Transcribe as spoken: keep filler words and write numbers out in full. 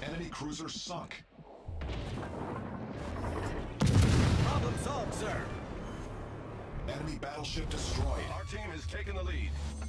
Enemy cruiser sunk. Problem solved, sir. Enemy battleship destroyed. Our team has taken the lead.